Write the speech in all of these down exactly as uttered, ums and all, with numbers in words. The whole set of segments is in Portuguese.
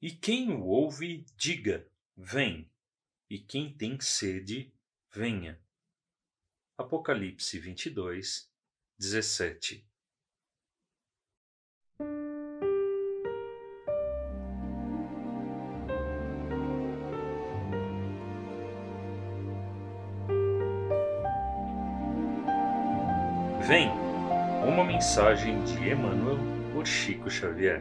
E quem o ouve, diga: vem. E quem tem sede, venha. Apocalipse vinte e dois, dezessete. Vem, uma mensagem de Emmanuel por Chico Xavier.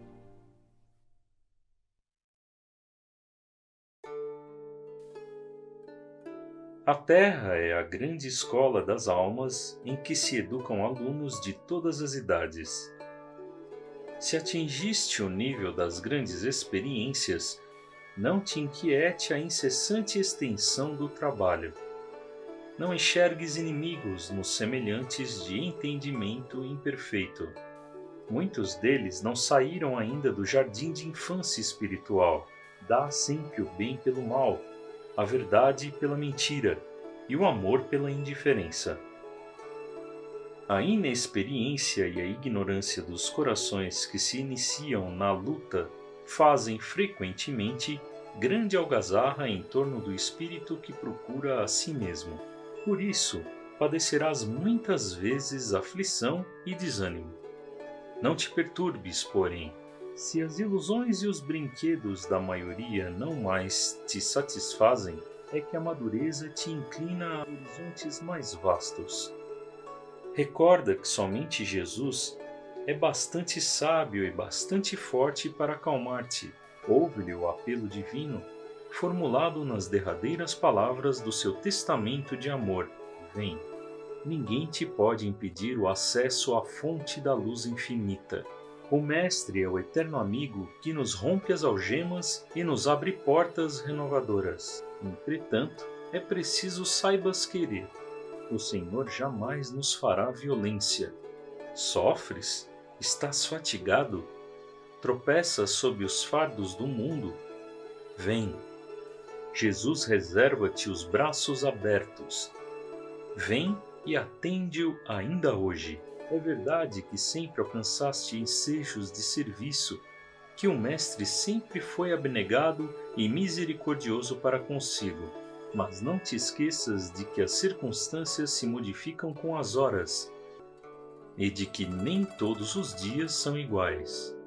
A Terra é a grande escola das almas em que se educam alunos de todas as idades. Se atingiste o nível das grandes experiências, não te inquiete a incessante extensão do trabalho. Não enxergues inimigos nos semelhantes de entendimento imperfeito. Muitos deles não saíram ainda do jardim de infância espiritual. Dá sempre o bem pelo mal, a verdade pela mentira e o amor pela indiferença. A inexperiência e a ignorância dos corações que se iniciam na luta fazem frequentemente grande algazarra em torno do espírito que procura a si mesmo. Por isso, padecerás muitas vezes aflição e desânimo. Não te perturbes, porém, se as ilusões e os brinquedos da maioria não mais te satisfazem, é que a madureza te inclina a horizontes mais vastos. Recorda que somente Jesus é bastante sábio e bastante forte para acalmar-te. Ouve-lhe o apelo divino, formulado nas derradeiras palavras do seu testamento de amor: vem. Ninguém te pode impedir o acesso à fonte da luz infinita. O Mestre é o eterno amigo que nos rompe as algemas e nos abre portas renovadoras. Entretanto, é preciso saibas querer. O Senhor jamais nos fará violência. Sofres? Estás fatigado? Tropeças sob os fardos do mundo? Vem. Jesus reserva-te os braços abertos. Vem e atende-o ainda hoje. É verdade que sempre alcançaste ensejos de serviço, que o Mestre sempre foi abnegado e misericordioso para consigo. Mas não te esqueças de que as circunstâncias se modificam com as horas, e de que nem todos os dias são iguais.